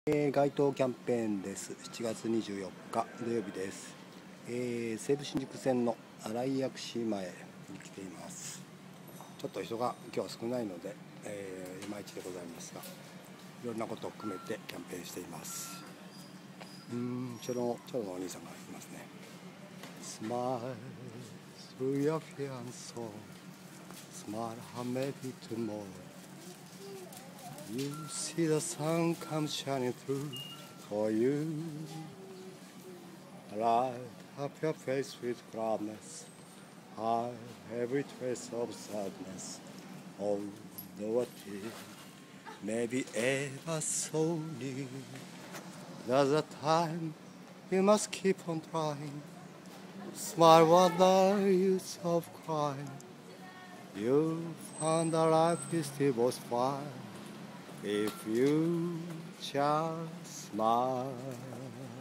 街頭キャンペーンです。7月24日土曜日です。西武新宿線の新井薬師前に来ています。ちょっと人が今日は少ないので、いまいちでございますが、いろんなことを含めてキャンペーンしています。チョロのお兄さんがいますね。Smile through your fiancé, smile how maybe tomorrow You see the sun come shining through for you. Light up your face with gladness, hide every trace of sadness. Although a tear may be ever so near, there's a time you must keep on trying. Smile what the use of crying. You'll find that life is still worthwhile if you just smile.